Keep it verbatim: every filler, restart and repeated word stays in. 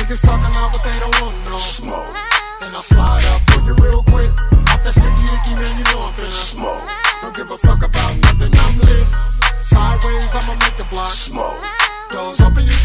Niggas talking loud, but they don't want no Smoke. And I slide up on you real quick. Off that sticky icky, man, you know I'm finna Smoke. Don't give a fuck about nothing, I'm lit. Sideways, I'ma make the block Smoke. Doors open, you